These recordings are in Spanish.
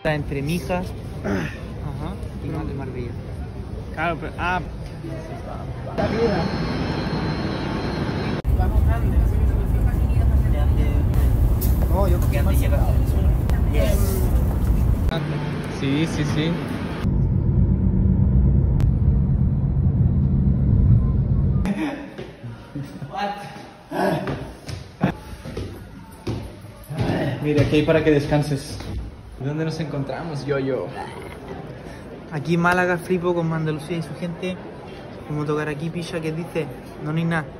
Entre Mijas y Marbella. Claro, pero... Ah. No, yo creo que antes llegaba a Venezuela. Sí, sí, sí. Mira, aquí hay para que descanses. ¿Dónde nos encontramos, yo? Aquí en Málaga, flipo con Andalucía y su gente. Como tocar aquí, pilla, que dice, no hay nada.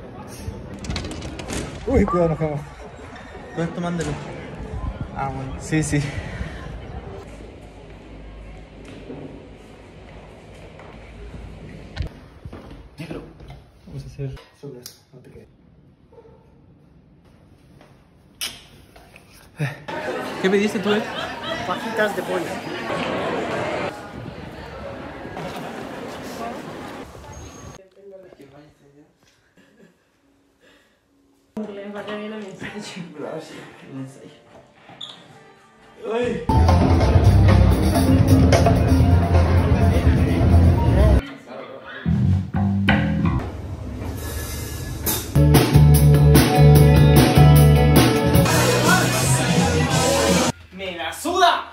Uy, cuidado, nos caemos. ¿Dónde está Mándalo? Ah, bueno. Sí, sí. Negro. Vamos a hacer sogas, no te quedes. ¿Qué pediste tú, Fajitas de pollo. Le va bien a mi ¡Me la suda!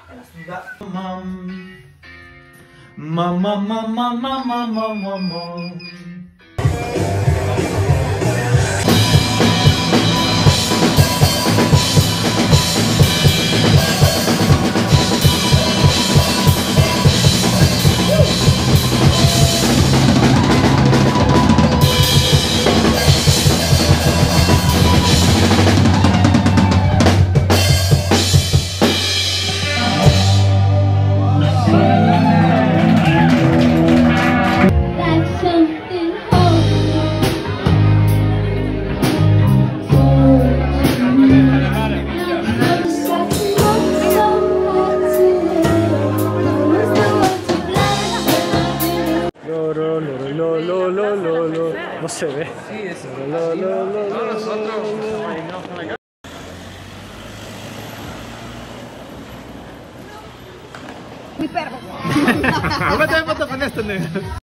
Mamá. No se ve. Sí, eso. No, nosotros. Mi perro. ¿Cuánto me pones esto, negro?